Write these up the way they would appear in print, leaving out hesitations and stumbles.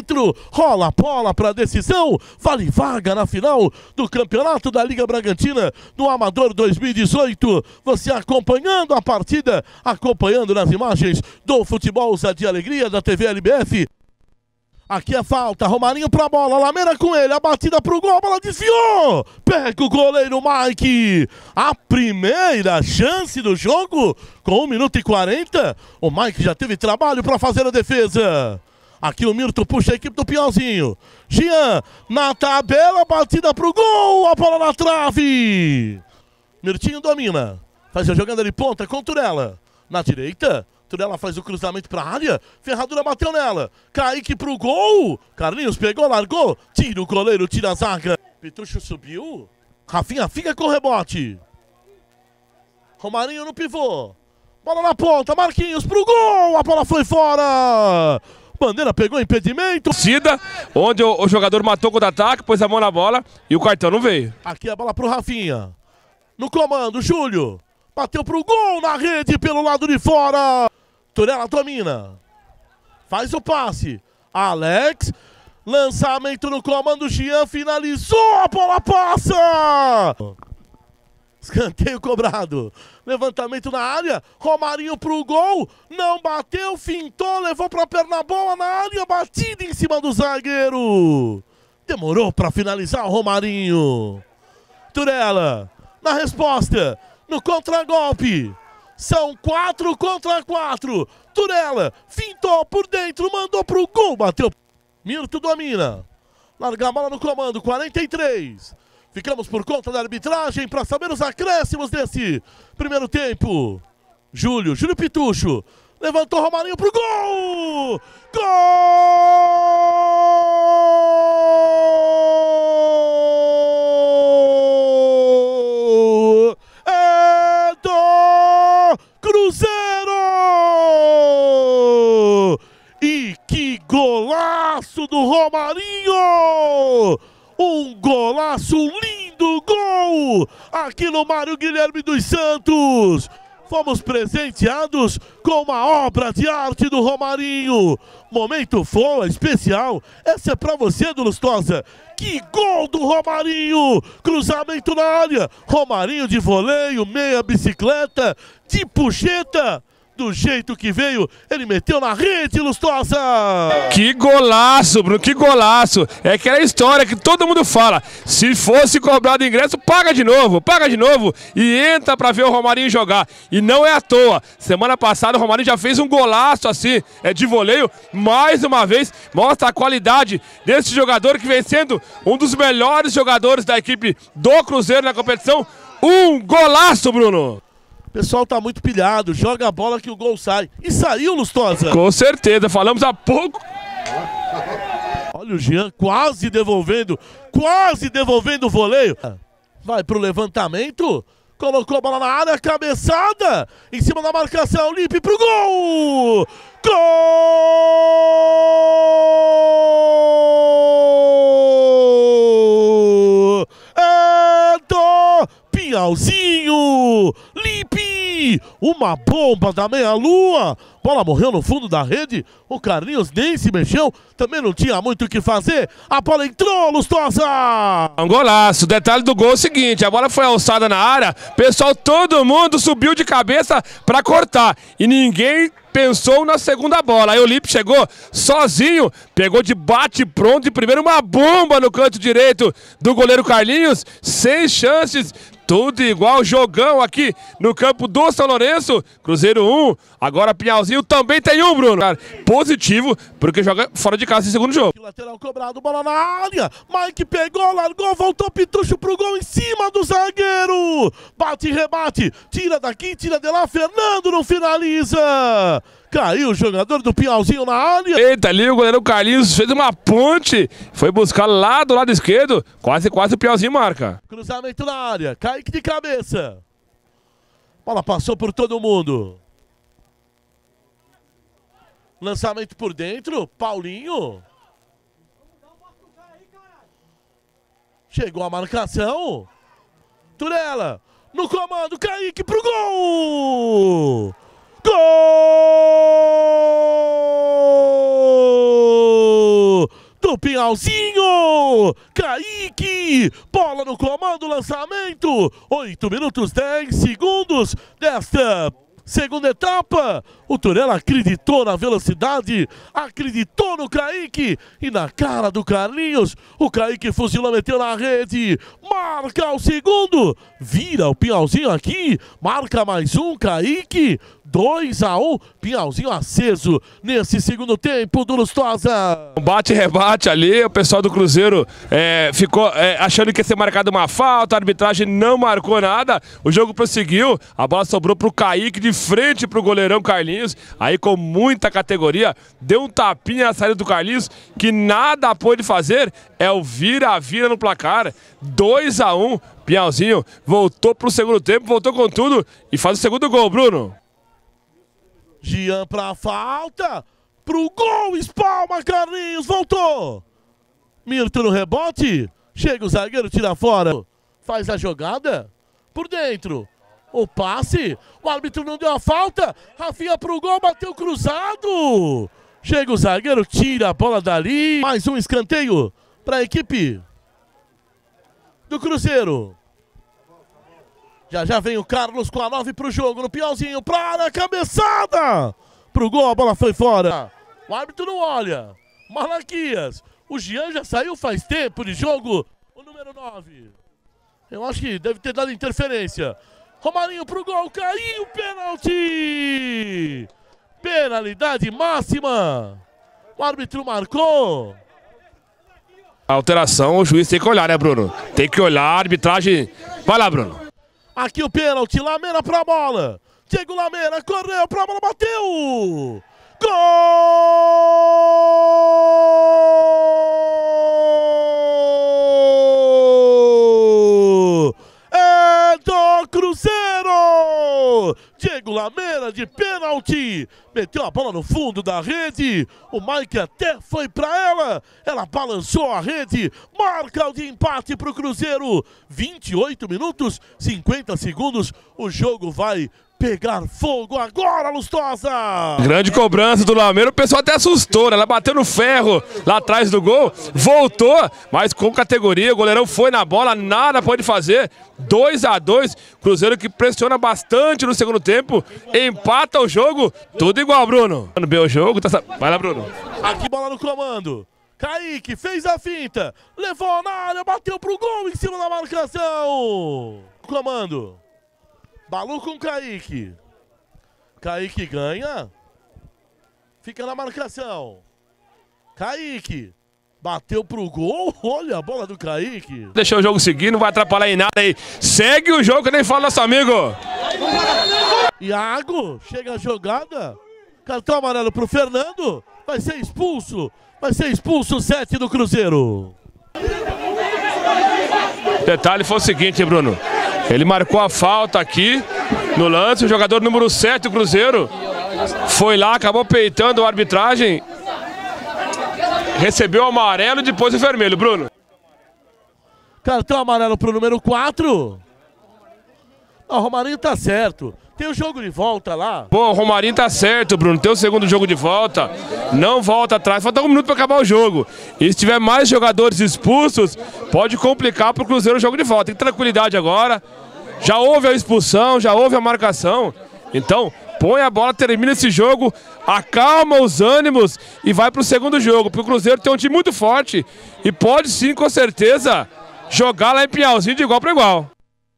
dentro, rola a bola para decisão, vale vaga na final do Campeonato da Liga Bragantina do Amador 2018. Você acompanhando a partida, acompanhando nas imagens do Futebol Ousadia e Alegria da TV LBF. Aqui é falta, Romarinho pra bola, Lameira com ele, a batida pro gol, a bola desviou! Pega o goleiro Mike! A primeira chance do jogo, com 1 minuto e 40, o Mike já teve trabalho pra fazer a defesa. Aqui o Mirto puxa a equipe do Piauzinho. Jean, na tabela, batida pro gol, a bola na trave! Mirtinho domina, faz a jogada de ponta com Turella. Na direita, Turella faz o cruzamento para a área, Ferradura bateu nela, Kaique pro gol, Carlinhos pegou, largou, tira o goleiro, tira a zaga, Pitucho subiu, Rafinha fica com o rebote, Romarinho no pivô, bola na ponta, Marquinhos pro gol, a bola foi fora, Bandeira pegou impedimento. Cida, onde o jogador matou o contra-ataque, pôs a mão na bola e o cartão não veio. Aqui a bola pro Rafinha, no comando, Júlio, bateu pro gol na rede pelo lado de fora. Turella domina, faz o passe, Alex, lançamento no comando, Jean finalizou, a bola passa! Escanteio cobrado, levantamento na área, Romarinho pro gol, não bateu, fintou, levou pra perna boa na área, batida em cima do zagueiro. Demorou pra finalizar o Romarinho. Turella, na resposta, no contragolpe. São 4 contra 4. Turella fintou por dentro, mandou pro gol, bateu. Mirto domina. Larga a bola no comando, 43. Ficamos por conta da arbitragem para saber os acréscimos desse primeiro tempo. Júlio Pitucho. Levantou Romarinho pro gol! Gol! É do Cruzeiro! E que golaço do Romarinho! Um golaço, lindo gol! Aqui no Mário Guilherme dos Santos! Fomos presenteados com uma obra de arte do Romarinho. Momento fola especial. Essa é pra você, do Lustosa. Que gol do Romarinho! Cruzamento na área. Romarinho de voleio, meia bicicleta, de puxeta. Do jeito que veio, ele meteu na rede, Lustosa! Que golaço, Bruno, que golaço! É aquela história que todo mundo fala, se fosse cobrado ingresso, paga de novo e entra pra ver o Romarinho jogar. E não é à toa, semana passada o Romarinho já fez um golaço assim, de voleio, mais uma vez, mostra a qualidade desse jogador que vem sendo um dos melhores jogadores da equipe do Cruzeiro na competição. Um golaço, Bruno! O pessoal tá muito pilhado, joga a bola que o gol sai. E saiu, Lustosa. Com certeza, falamos há pouco. Olha o Jean quase devolvendo o voleio. Vai pro levantamento, colocou a bola na área, cabeçada, em cima da marcação, Lipe pro gol! Gol! É do Piauzinho! Lipe! Uma bomba da meia-lua! Bola morreu no fundo da rede, o Carlinhos nem se mexeu, também não tinha muito o que fazer, a bola entrou, Lustosa! Um golaço, o detalhe do gol é o seguinte, a bola foi alçada na área, pessoal, todo mundo subiu de cabeça pra cortar, e ninguém pensou na segunda bola. Aí o Lipe chegou sozinho, pegou de bate pronto e primeiro uma bomba no canto direito do goleiro Carlinhos, 6 chances, tudo igual, jogão aqui no campo do São Lourenço. Cruzeiro 1, agora Pinhalzinho também tem 1, Bruno. Positivo, porque joga fora de casa em segundo jogo. Lateral cobrado, bola na área. Mike pegou, largou, voltou Pitucho pro gol em cima do zagueiro. Bate e rebate, tira daqui, tira de lá, Fernando não finaliza. Caiu o jogador do Pinhalzinho na área. Eita, ali o goleiro Carlinhos fez uma ponte, foi buscar lá do lado esquerdo, quase o Pinhalzinho marca. Cruzamento na área, Kaique de cabeça. Bola passou por todo mundo. Lançamento por dentro, Paulinho. Chegou a marcação. Turella, no comando, Kaique pro gol! Gol! Pinhalzinho! Kaique! Bola no comando, lançamento! 8 minutos 10 segundos desta segunda etapa. O Turella acreditou na velocidade, acreditou no Kaique e na cara do Carlinhos. O Kaique fuzilou, meteu na rede, marca o segundo, vira o Pinhalzinho aqui, marca mais um, Kaique. 2-1, Pinhalzinho aceso nesse segundo tempo do Lustosa. Bate e rebate ali, o pessoal do Cruzeiro ficou achando que ia ser marcada uma falta, a arbitragem não marcou nada, o jogo prosseguiu, a bola sobrou pro Kaique de frente pro goleirão Carlinhos, aí com muita categoria, deu um tapinha na saída do Carlinhos, que nada pôde fazer, é o vira-vira no placar, 2-1, Pinhalzinho voltou pro segundo tempo, voltou com tudo e faz o segundo gol, Bruno. Jean pra falta, pro gol, espalma, Carlinhos, voltou. Mirto no rebote, chega o zagueiro, tira fora, faz a jogada, por dentro, o passe, o árbitro não deu a falta, Rafinha pro gol, bateu cruzado. Chega o zagueiro, tira a bola dali, mais um escanteio pra equipe do Cruzeiro. Já vem o Carlos com a 9 pro jogo, no Pinhalzinho, pra área, cabeçada! Pro gol, a bola foi fora. O árbitro não olha. Malaquias. O Jean já saiu faz tempo de jogo. O número 9. Eu acho que deve ter dado interferência. Romarinho pro gol, caiu, pênalti! Penalidade máxima. O árbitro marcou. A alteração, o juiz tem que olhar, né, Bruno? Tem que olhar, a arbitragem... Vai lá, Bruno. Aqui o pênalti, Lameira pra bola. Diego Lameira, correu pra bola, bateu! Gol! É do Cruzeiro! Diego Lameira de pênalti. Meteu a bola no fundo da rede. O Mike até foi pra ela balançou a rede. Marca o de empate pro Cruzeiro. 28 minutos, 50 segundos. O jogo vai pegar fogo agora, Lustosa! Grande cobrança do Lameira, o pessoal até assustou, né? Ela bateu no ferro lá atrás do gol, voltou, mas com categoria, o goleirão foi na bola, nada pode fazer. 2-2, Cruzeiro que pressiona bastante no segundo tempo, empata o jogo, tudo igual, Bruno. Bem o jogo, vai lá, Bruno. Aqui bola no comando. Kaique fez a finta, levou na área, bateu pro gol em cima da marcação. Comando. Balu com Kaique. Kaique ganha. Fica na marcação. Kaique. Bateu pro gol. Olha a bola do Kaique. Deixou o jogo seguir, não vai atrapalhar em nada aí. Segue o jogo, que nem fala nosso amigo. Iago. Chega a jogada. Cartão amarelo pro Fernando. Vai ser expulso. Vai ser expulso o 7 do Cruzeiro. Detalhe foi o seguinte, Bruno. Ele marcou a falta aqui no lance, o jogador número 7 do Cruzeiro foi lá, acabou peitando a arbitragem, recebeu o amarelo e depois o vermelho, Bruno. Cartão amarelo pro número 4. O Romarinho tá certo. Tem o jogo de volta lá. Pô, o Romarinho tá certo, Bruno. Tem o segundo jogo de volta. Não volta atrás. Falta 1 minuto para acabar o jogo. E se tiver mais jogadores expulsos, pode complicar pro Cruzeiro o jogo de volta. Tem tranquilidade agora. Já houve a expulsão, já houve a marcação. Então, põe a bola, termina esse jogo, acalma os ânimos e vai pro segundo jogo. Porque o Cruzeiro tem um time muito forte e pode sim, com certeza, jogar lá em Pinhalzinho de igual para igual.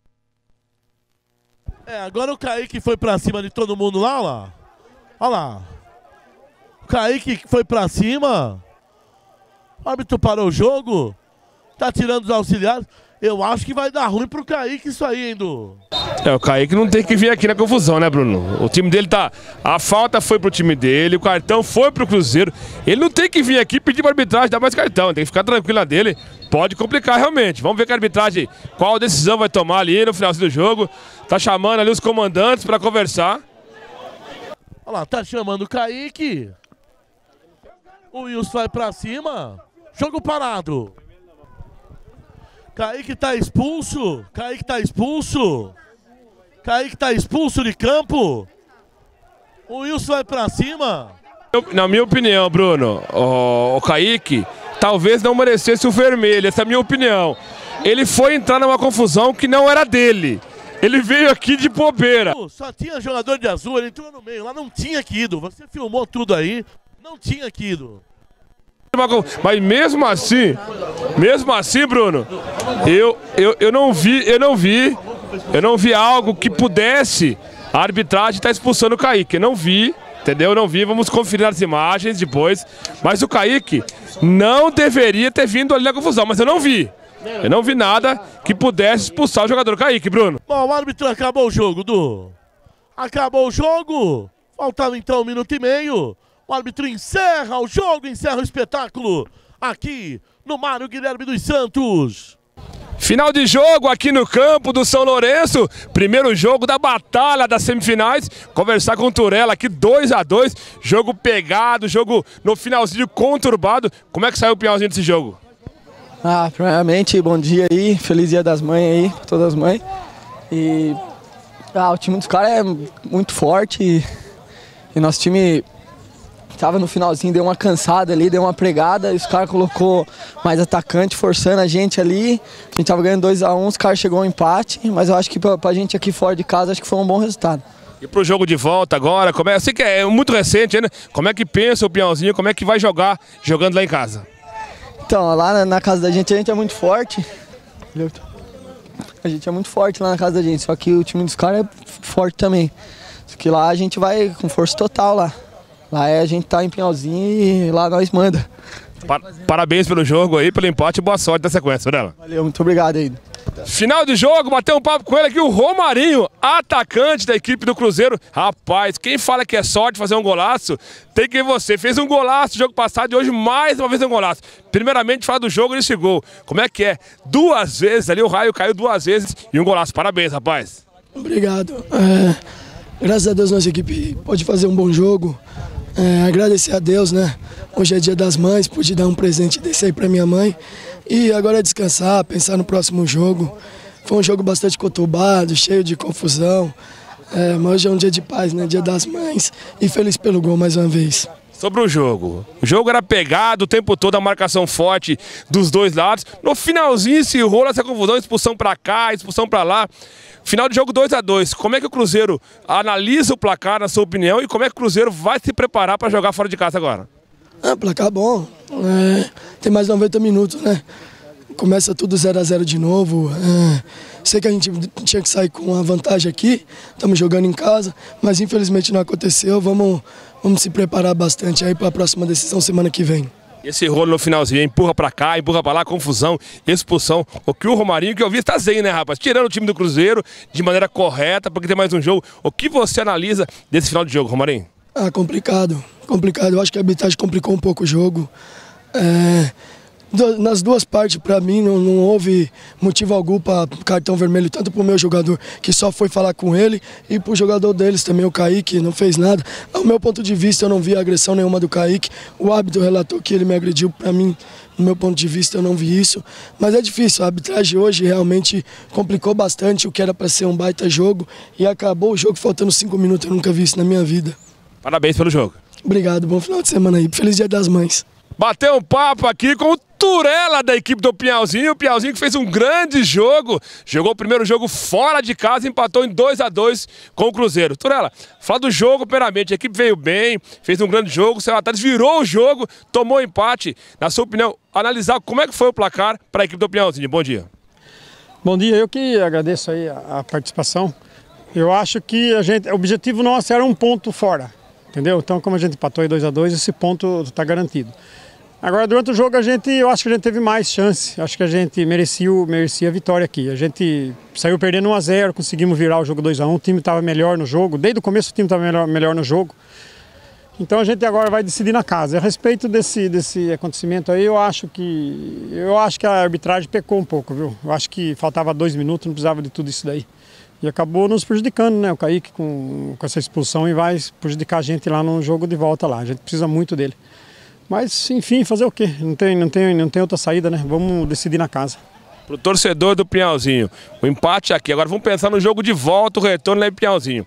Agora o Kaique foi pra cima de todo mundo lá, olha lá. Olha lá. O Kaique foi pra cima. O árbitro parou o jogo. Tá tirando os auxiliares. Eu acho que vai dar ruim pro Kaique isso aí, hein, Du? O Kaique não tem que vir aqui na confusão, né, Bruno? O time dele tá... A falta foi pro time dele, o cartão foi pro Cruzeiro. Ele não tem que vir aqui pedir pra arbitragem dar mais cartão. Tem que ficar tranquila dele. Pode complicar realmente. Vamos ver que a arbitragem, qual decisão vai tomar ali no finalzinho do jogo. Tá chamando ali os comandantes pra conversar. Olha lá, tá chamando o Kaique. O Wilson vai pra cima. Jogo parado. Kaique tá expulso. Kaique tá expulso. Kaique tá expulso de campo. O Wilson vai pra cima. Na minha opinião, Bruno, o Kaique talvez não merecesse o vermelho, essa é a minha opinião. Ele foi entrar numa confusão que não era dele. Ele veio aqui de bobeira. Só tinha jogador de azul, ele entrou no meio, lá não tinha que ido. Você filmou tudo aí, não tinha que ido. Mas mesmo assim, Bruno, eu não vi algo que pudesse a arbitragem estar expulsando o Kaique. Eu não vi, entendeu? Eu não vi, vamos conferir as imagens depois. Mas o Kaique não deveria ter vindo ali na confusão, mas eu não vi. Eu não vi nada que pudesse expulsar o jogador Kaique, Bruno. Bom, o árbitro acabou o jogo, Du. Acabou o jogo. Faltava então 1 minuto e meio. O árbitro encerra o jogo, encerra o espetáculo aqui no Mário Guilherme dos Santos. Final de jogo aqui no campo do São Lourenço. Primeiro jogo da batalha das semifinais. Conversar com o Turella aqui 2-2. Jogo pegado, jogo no finalzinho conturbado. Como é que saiu o Pinhalzinho desse jogo? Primeiramente, bom dia aí. Feliz Dia das Mães aí, pra todas as mães. E o time dos caras é muito forte. E nosso time tava no finalzinho, deu uma cansada ali, deu uma pregada, e os caras colocou mais atacante, forçando a gente ali. A gente tava ganhando 2-1, os caras chegou ao empate, mas eu acho que pra gente aqui fora de casa, acho que foi um bom resultado. E pro jogo de volta agora, eu sei que é muito recente ainda, como é que pensa o Pinhalzinho, como é que vai jogar jogando lá em casa? Então, lá na casa da gente, a gente é muito forte. A gente é muito forte lá na casa da gente, só que o time dos caras é forte também. Só que lá a gente vai com força total lá. Lá a gente tá em Pinhalzinho e lá nós manda. Parabéns pelo jogo aí, pelo empate e boa sorte da sequência, Turella. Valeu, muito obrigado aí. Final de jogo, bateu um papo com ele aqui, o Romarinho, atacante da equipe do Cruzeiro. Rapaz, quem fala que é sorte fazer um golaço, tem que ver você. Fez um golaço no jogo passado e hoje mais uma vez um golaço. Primeiramente, fala do jogo nesse gol. Como é que é? 2 vezes ali, o raio caiu 2 vezes e um golaço. Parabéns, rapaz. Obrigado. Graças a Deus nossa equipe pode fazer um bom jogo. Agradecer a Deus, né? Hoje é Dia das Mães, pude dar um presente desse aí pra minha mãe. E agora é descansar, pensar no próximo jogo. Foi um jogo bastante conturbado, cheio de confusão. Mas hoje é um dia de paz, né? Dia das Mães. E feliz pelo gol mais uma vez. Sobre o jogo era pegado o tempo todo, a marcação forte dos dois lados. No finalzinho se rola essa confusão, expulsão pra cá, expulsão pra lá. Final de jogo 2-2. Como é que o Cruzeiro analisa o placar, na sua opinião, e como é que o Cruzeiro vai se preparar para jogar fora de casa agora? Placar bom. Tem mais 90 minutos, né? Começa tudo 0-0 de novo. Sei que a gente tinha que sair com a vantagem aqui. Estamos jogando em casa, mas infelizmente não aconteceu. Vamos se preparar bastante aí para a próxima decisão semana que vem. Esse rolo no finalzinho, empurra pra cá, empurra pra lá, confusão, expulsão. O que o Romarinho, que eu vi, está zen, né, rapaz? Tirando o time do Cruzeiro de maneira correta, porque tem mais um jogo. O que você analisa desse final de jogo, Romarinho? Complicado. Eu acho que a arbitragem complicou um pouco o jogo. Nas duas partes, para mim, não houve motivo algum para cartão vermelho, tanto para o meu jogador, que só foi falar com ele, e para o jogador deles também, o Kaique, não fez nada. Ao meu ponto de vista, eu não vi agressão nenhuma do Kaique. O árbitro relatou que ele me agrediu. Para mim, no meu ponto de vista, eu não vi isso. Mas é difícil, a arbitragem hoje realmente complicou bastante o que era para ser um baita jogo, e acabou o jogo faltando 5 minutos, eu nunca vi isso na minha vida. Parabéns pelo jogo. Obrigado, bom final de semana aí. Feliz Dia das Mães. Bateu um papo aqui com o Turella da equipe do Pinhalzinho. O Pinhalzinho que fez um grande jogo. Jogou o primeiro jogo fora de casa e empatou em 2-2 com o Cruzeiro. Turella, fala do jogo primeiramente. A equipe veio bem, fez um grande jogo. O São Atalhos virou o jogo, tomou empate. Na sua opinião, analisar como é que foi o placar para a equipe do Pinhalzinho. Bom dia. Bom dia, eu que agradeço aí a participação. Eu acho que o objetivo nosso era um ponto fora. Entendeu? Então, como a gente empatou em 2-2, esse ponto está garantido. Agora, durante o jogo, eu acho que a gente teve mais chance. Acho que a gente merecia a vitória aqui. A gente saiu perdendo 1-0, conseguimos virar o jogo 2-1. O time estava melhor no jogo. Desde o começo, o time estava melhor no jogo. Então, a gente agora vai decidir na casa. A respeito desse acontecimento aí, eu acho que a arbitragem pecou um pouco, viu? Eu acho que faltava 2 minutos, não precisava de tudo isso daí. E acabou nos prejudicando, né? O Kaique com essa expulsão e vai prejudicar a gente lá no jogo de volta lá. A gente precisa muito dele. Mas, enfim, fazer o quê? Não tem outra saída, né? Vamos decidir na casa. Pro torcedor do Pinhalzinho, o empate aqui. Agora vamos pensar no jogo de volta, o retorno lá em Pinhalzinho.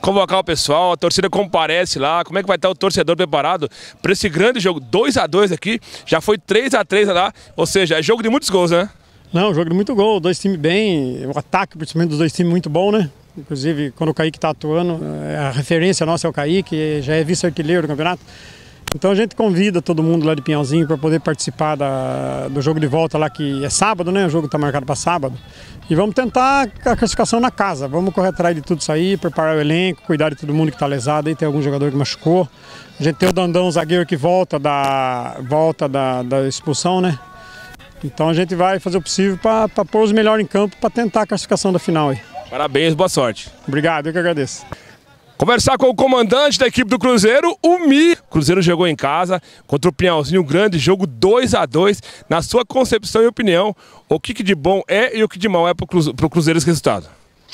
convocar o pessoal, a torcida comparece lá, como é que vai estar o torcedor preparado para esse grande jogo? 2-2 aqui, já foi 3-3 lá, ou seja, é jogo de muitos gols, né? Não, jogo de muito gol, dois times bem, o ataque principalmente dos dois times muito bom, né? Inclusive quando o Kaique está atuando, a referência nossa é o Kaique, já é vice-artilheiro do campeonato. Então a gente convida todo mundo lá de Pinhalzinho para poder participar do jogo de volta lá, que é sábado, né? O jogo está marcado para sábado. E vamos tentar a classificação na casa, vamos correr atrás de tudo isso aí, preparar o elenco, cuidar de todo mundo que está lesado, aí tem algum jogador que machucou. A gente tem o Dandão, zagueiro, que volta da expulsão, né? Então a gente vai fazer o possível para pôr os melhores em campo para tentar a classificação da final aí. Parabéns, boa sorte. Obrigado, eu que agradeço. Conversar com o comandante da equipe do Cruzeiro, o Mi. O Cruzeiro jogou em casa contra o Pinhalzinho, grande jogo 2-2. Na sua concepção e opinião, o que de bom é e o que de mal é para o Cruzeiro esse resultado?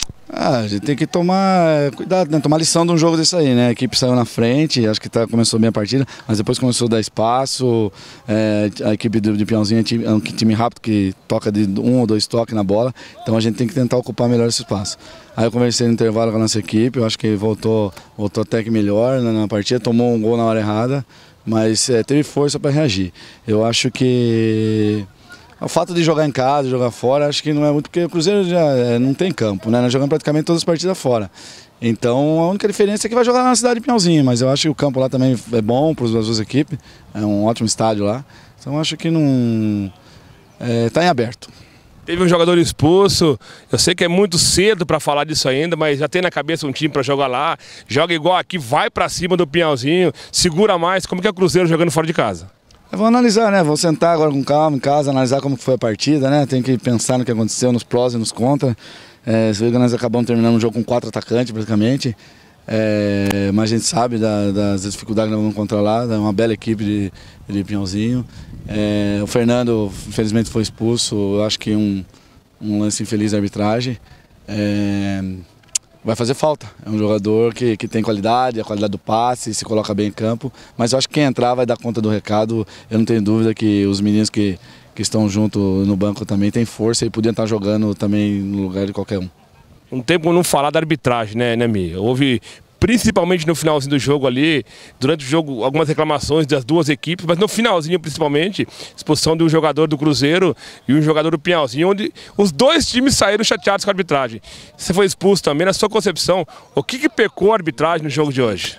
A gente tem que tomar cuidado, né? Tomar lição de um jogo desse aí, né? A equipe saiu na frente, acho que começou bem a partida, mas depois começou a dar espaço. A equipe de Pinhalzinho é um time rápido que toca de 1 ou 2 toques na bola, então a gente tem que tentar ocupar melhor esse espaço. Aí eu conversei no intervalo com a nossa equipe, eu acho que voltou até que melhor na partida, tomou um gol na hora errada, mas teve força para reagir. Eu acho que o fato de jogar em casa, jogar fora, acho que não é muito, porque o Cruzeiro já não tem campo, né? Nós jogamos praticamente todas as partidas fora. Então a única diferença é que vai jogar na cidade de Pinhalzinho, mas eu acho que o campo lá também é bom para as duas equipes, é um ótimo estádio lá. Então acho que não está em aberto. Teve um jogador expulso, eu sei que é muito cedo para falar disso ainda, mas já tem na cabeça um time para jogar lá, joga igual aqui, vai para cima do Pinhalzinho, segura mais. Como que é o Cruzeiro jogando fora de casa? Vou analisar, né? Vou sentar agora com calma em casa, analisar como foi a partida, né? Tem que pensar no que aconteceu, nos prós e nos contras. Você vê que nós acabamos terminando o jogo com 4 atacantes, praticamente. Mas a gente sabe das dificuldades que nós vamos encontrar lá, é uma bela equipe de Pinhalzinho. O Fernando, infelizmente, foi expulso, eu acho que um lance infeliz da arbitragem. Vai fazer falta, é um jogador que tem qualidade, a qualidade do passe, se coloca bem em campo, mas eu acho que quem entrar vai dar conta do recado. Eu não tenho dúvida que os meninos que estão junto no banco também têm força e podiam estar jogando também no lugar de qualquer um. Não tem como não falar da arbitragem, né, Mi? Houve, principalmente no finalzinho do jogo ali, durante o jogo, algumas reclamações das duas equipes, mas no finalzinho principalmente, expulsão de um jogador do Cruzeiro e um jogador do Pinhalzinho, onde os dois times saíram chateados com a arbitragem. Você foi expulso também, na sua concepção, o que pecou a arbitragem no jogo de hoje?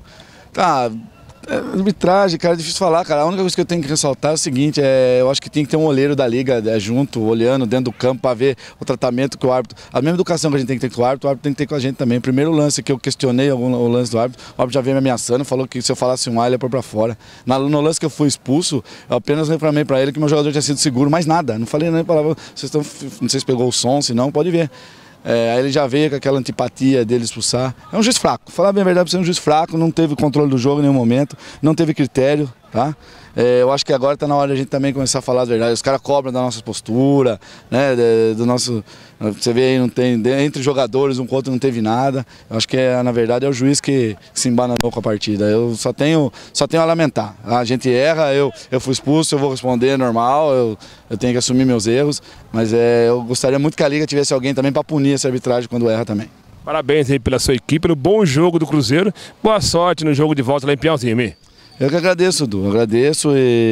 Tá, arbitragem, cara, é difícil falar, cara. A única coisa que eu tenho que ressaltar é o seguinte, eu acho que tem que ter um olheiro da liga junto, olhando dentro do campo para ver o tratamento que o árbitro, a mesma educação que a gente tem que ter com o árbitro tem que ter com a gente também. O primeiro lance que eu questionei, o lance do árbitro, o árbitro já veio me ameaçando, falou que se eu falasse um A, ele ia pôr pra fora. No lance que eu fui expulso, eu apenas reclamei para ele que meu jogador tinha sido seguro, mais nada. Não falei nem palavra, não sei se pegou o som, se não, pode ver. Aí ele já veio com aquela antipatia dele expulsar. É um juiz fraco, falar bem a verdade, é um juiz fraco, não teve controle do jogo em nenhum momento, não teve critério, tá? Eu acho que agora está na hora de a gente também começar a falar a verdade. Os caras cobram da nossa postura, né? Do nosso. Você vê aí, não tem. Entre jogadores, um com o outro não teve nada. Eu acho que na verdade é o juiz que se embananou com a partida. Eu só tenho a lamentar. A gente erra, eu fui expulso, eu vou responder normal, eu tenho que assumir meus erros. Mas eu gostaria muito que a Liga tivesse alguém também para punir essa arbitragem quando erra também. Parabéns aí pela sua equipe, pelo bom jogo do Cruzeiro. Boa sorte no jogo de volta lá em Pinhalzinho, Mi. Eu que agradeço, Du. Agradeço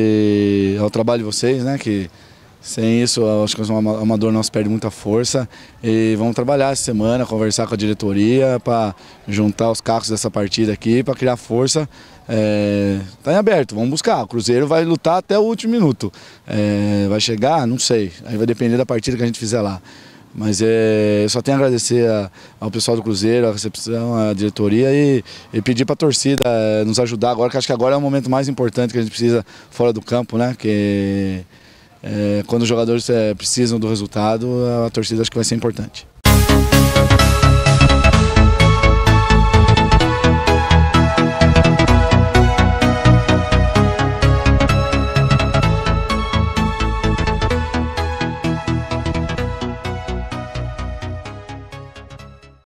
ao trabalho de vocês, né? Que sem isso, eu acho que o amador nosso perde muita força. E vamos trabalhar essa semana, conversar com a diretoria para juntar os cacos dessa partida aqui, para criar força. Tá em aberto, vamos buscar. O Cruzeiro vai lutar até o último minuto. Vai chegar? Não sei. Aí vai depender da partida que a gente fizer lá. Mas eu só tenho a agradecer ao pessoal do Cruzeiro, a recepção, a diretoria e pedir para a torcida nos ajudar agora, que acho que agora é o momento mais importante que a gente precisa fora do campo, né? Que quando os jogadores precisam do resultado, a torcida acho que vai ser importante.